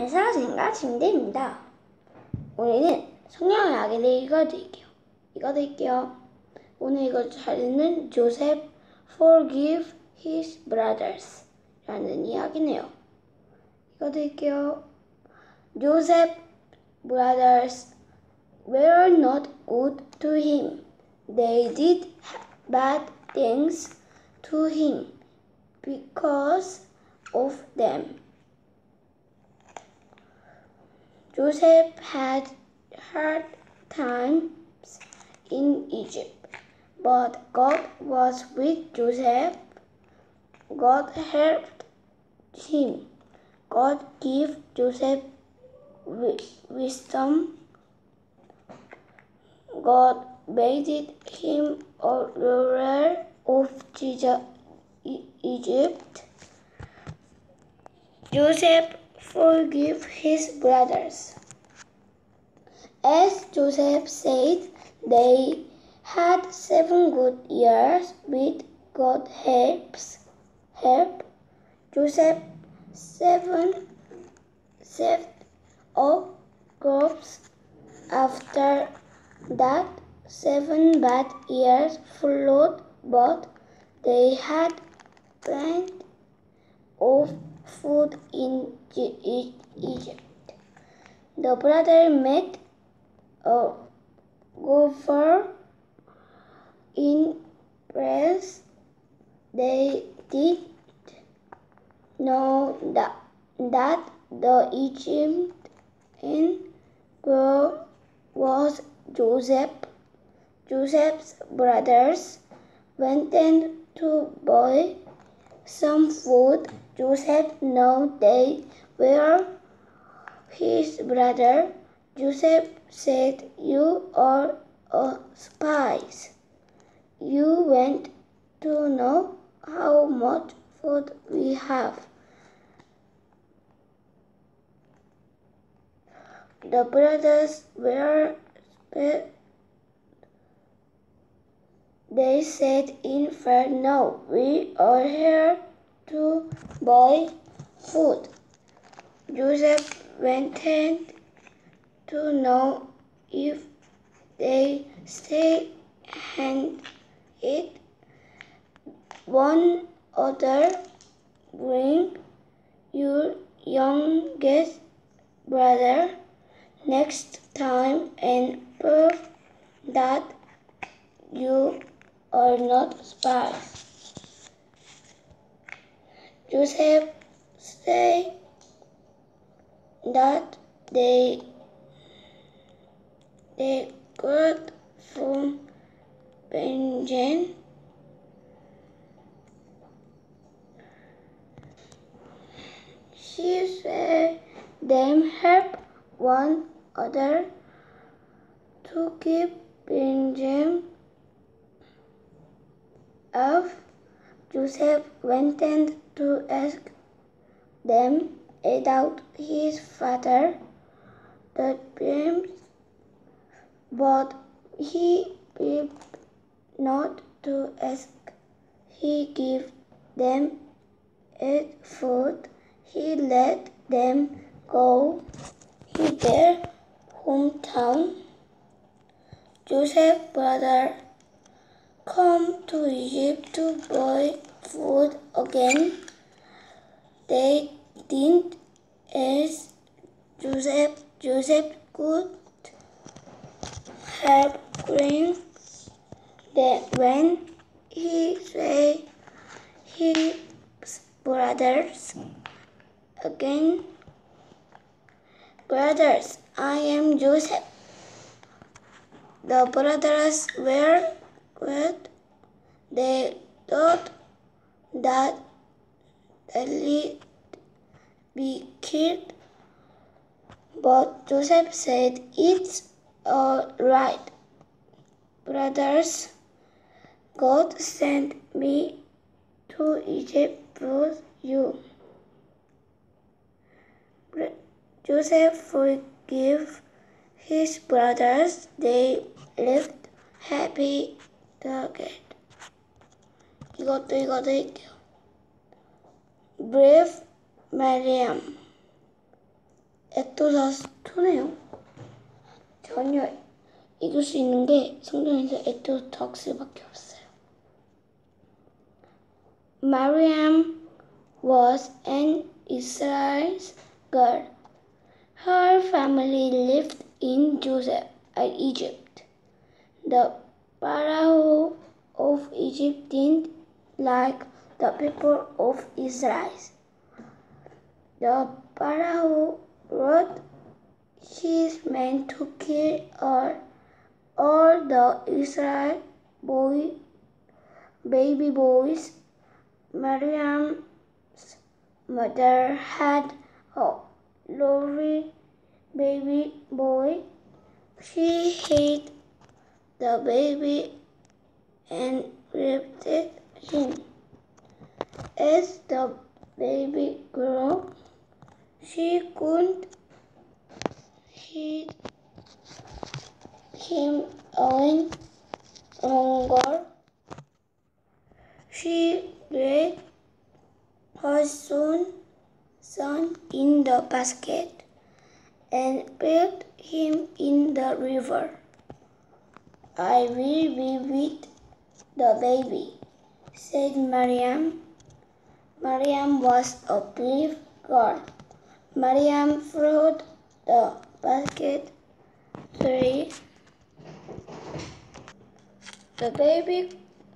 사라진가 침대입니다. 오늘은 성경의 이야기를 읽어드릴게요. 오늘 읽어줄 차례는 Joseph forgive his brothers 라는 이야기네요. 읽어드릴게요. Joseph's brothers were not good to him. They did bad things to him because of them. Joseph had hard times in Egypt, but God was with Joseph. God helped him. God gave Joseph wisdom. God made him a ruler of Egypt. Joseph forgave his brothers. As Joseph said, they had 7 good years with God's help. Joseph saved all crops. After that, 7 bad years followed, but they had plenty of food in Egypt. The brothers met a gopher in press. They did know that the Egyptian girl was Joseph. Joseph's brothers wanted to buy some food. Joseph knew they were his brother. Joseph said, "You are spies. You want to know how much food we have." The brothers were They said in fear, "No, we are here to buy food." Joseph wanted to know if they stay and eat. One other, bring your youngest brother next time and prove that you are not spies. Joseph said that they got from Benjamin. He said them help one another to keep Benjamin off. Joseph wanted to ask them about his father, the dreams, but he did not to ask. He gave them food. He let them go to their hometown. Joseph's brother come to Egypt to buy food again. They didn't ask Joseph. Joseph could help bring that when he saw his brothers again. "Brothers, I am Joseph." The brothers were glad. They thought that they'd be killed, but Joseph said, "It's all right, brothers. God sent me to Egypt for you." Joseph forgave his brothers. They lived happy together. 이것도 읽어드릴게요. Brave Mariam. 엑소더스트네요. 전혀 이길 수 있는 게 성경에서 엑소더스밖에 없어요. Mariam was an Israelite girl. Her family lived in Egypt. The Pharaoh of Egypt didn't like the people of Israel. The Pharaoh wrote his men to kill all the Israel baby boys. Miriam's mother had a lovely baby boy. She hid the baby and raped him. As the baby grew, she couldn't hide him any longer. She laid her son in the basket and put him in the river. I will be with the baby, said Mariam. Mariam was a brave girl. Mariam threw the basket very. The baby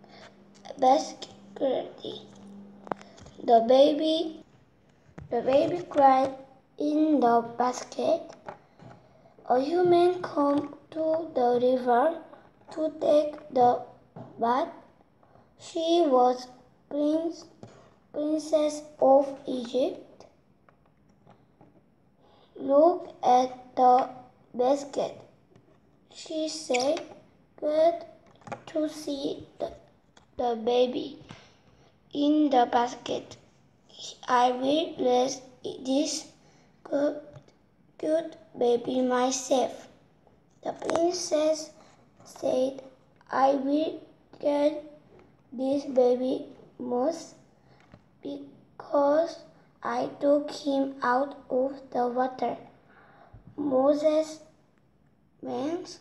cried in the basket. A human came to the river to take the bath. She was princess of Egypt. Look at the basket, she said. Good to see the baby in the basket. I will raise this good baby myself. The princess said, I will get this baby Moses because I took him out of the water. Moses went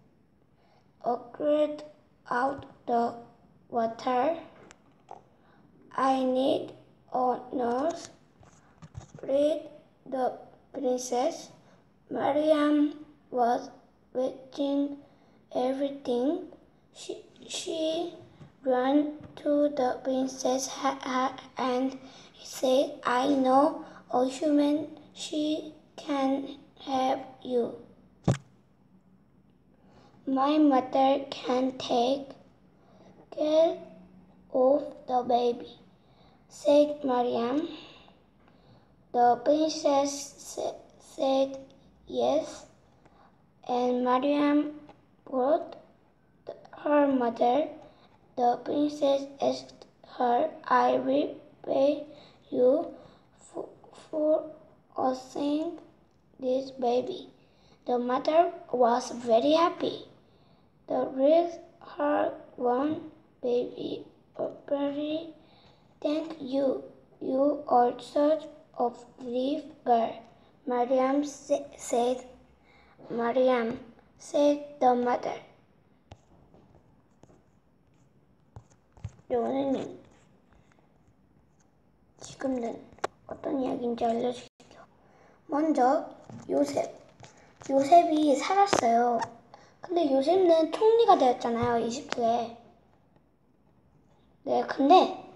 out the water. I need a nurse, read the princess. Mariam was watching everything. She ran to the princess and said, I know a human, she can help you. My mother can take care of the baby, said Mariam. The princess said yes, and Mariam brought her mother. The princess asked her, I will pay you for seeing this baby. The mother was very happy. The raised her one baby. Very thank you. You are such a brave girl. Mariam said the mother. 요원님, 지금은 어떤 이야기인지 알려주십시오. 먼저 요셉이 살았어요. 근데 요셉은 총리가 되었잖아요, 이집트에. 네, 근데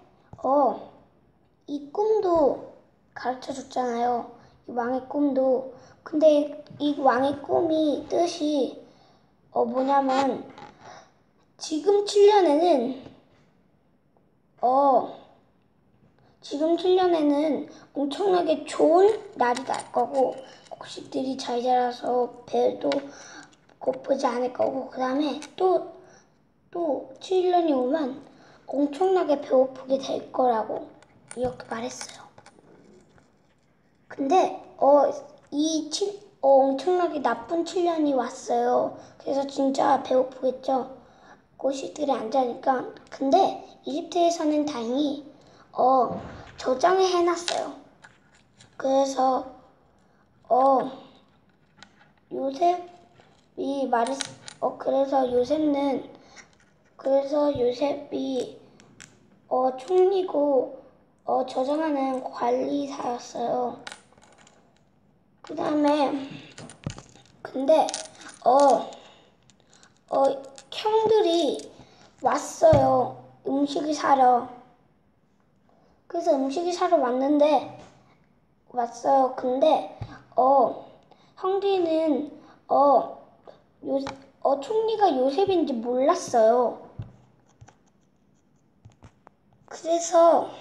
이 꿈도 가르쳐 줬잖아요. 이 왕의 꿈도. 근데 이 왕의 꿈이 뜻이 뭐냐면 지금 7년에는 엄청나게 좋은 날이 날 거고 곡식들이 잘 자라서 배도 고프지 않을 거고 그 다음에 또 7년이 오면 엄청나게 배고프게 될 거라고 이렇게 말했어요. 근데 엄청나게 나쁜 7년이 왔어요. 그래서 진짜 배고프겠죠. 곡식들이 안 자니까. 근데 이집트에서는 다행히 저장을 해놨어요. 그래서 요셉이 그래서 요셉이 총리고 저장하는 관리사였어요. 그 다음에 근데 형들이 왔어요. 음식을 사러. 그래서 음식을 사러 왔어요. 근데 형들이는 총리가 요셉인지 몰랐어요. 그래서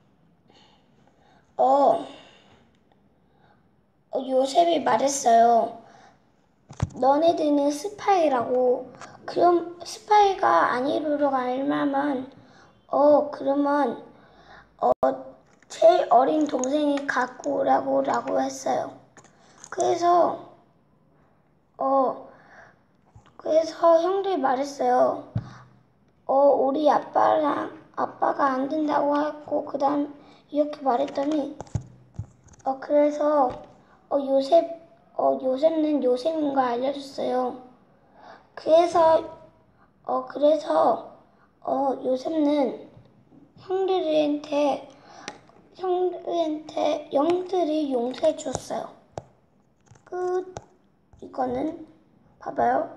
요셉이 말했어요. 너네들은 스파이라고. 그럼 스파이가 아니도록 알면 그러면 제일 어린 동생이 갖고 오라고 했어요. 그래서 형들이 말했어요. 우리 아빠가 안 된다고 했고, 그 다음 이렇게 말했더니, 그래서 요셉은 요셉인 거 알려줬어요. 그래서 요셉은 형들이 용서해 줬어요. 이거는 봐봐요.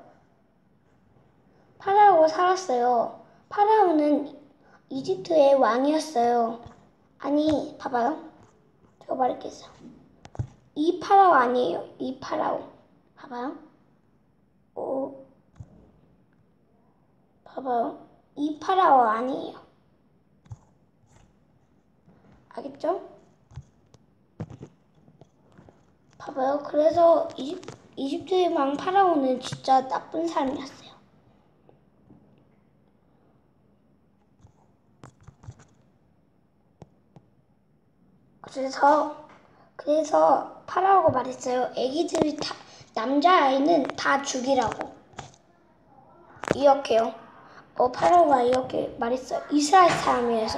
파라오가 살았어요. 파라오는 이집트의 왕이었어요. 아니, 봐봐요. 제가 말했겠어요. 이 파라오 아니에요. 이 파라오. 봐봐요. 봐봐요. 이 파라오 아니에요. 알겠죠? 봐봐요. 그래서 이집트의 왕 파라오는 진짜 나쁜 사람이었어요. 그래서 파라오가 말했어요. 애기들이 남자아이는 다 죽이라고. 이렇게요. 파라오가 이렇게 말했어요. 이스라엘 사람이라서.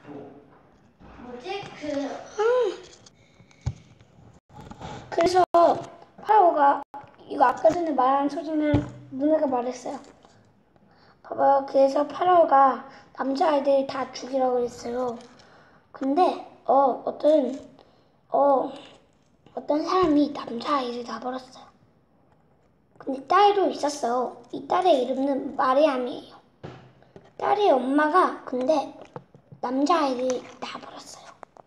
뭐지? 그래서 파라오가 이거 아까 전에 말한 소리는 누나가 말했어요. 봐봐요. 그래서 파라오가 남자아이들 다 죽이라고 했어요. 근데 어떤 사람이 남자아이를 놔버렸어요. 근데 딸도 있었어요. 이 딸의 이름은 마리암이에요. 딸의 엄마가 근데 남자아이를 놔버렸어요.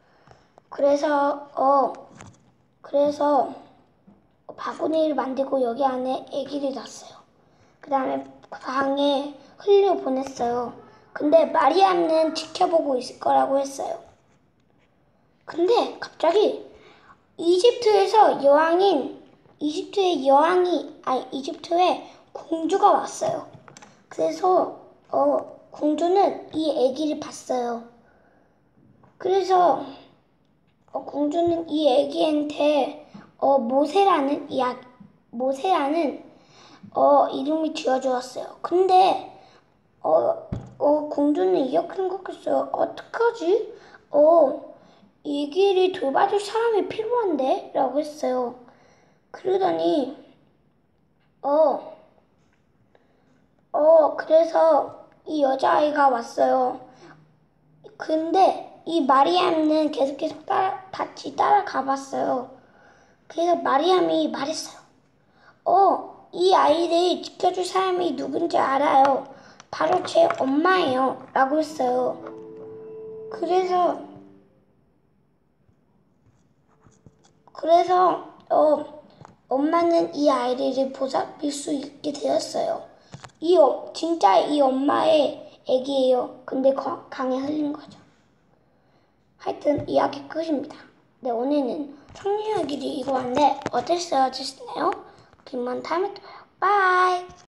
그래서 바구니를 만들고 여기 안에 아기를 놨어요. 그 다음에 방에 흘려보냈어요. 근데 마리암은 지켜보고 있을 거라고 했어요. 근데 갑자기 이집트의 공주가 왔어요. 그래서 공주는 이 아기를 봤어요. 그래서 공주는 이 아기한테 모세라는 이름이 지어주었어요. 근데 공주는 이렇게 생각했어요. 어떡하지? 이 길을 돌봐줄 사람이 필요한데? 라고 했어요. 그러더니 그래서 이 여자아이가 왔어요. 근데 이 마리암은 계속 같이 따라가 봤어요. 그래서 마리암이 말했어요. 이 아이를 지켜줄 사람이 누군지 알아요. 바로 제 엄마예요. 라고 했어요. 그래서 엄마는 이 아이를 보살필 수 있게 되었어요. 진짜 이 엄마의 애기예요. 근데 강에 흘린 거죠. 하여튼 이야기 끝입니다. 네, 오늘은 청년 이야기를 읽어봤는데 어땠어요? 어떠시나요? 그러면 다음에 또 봐요. 바이!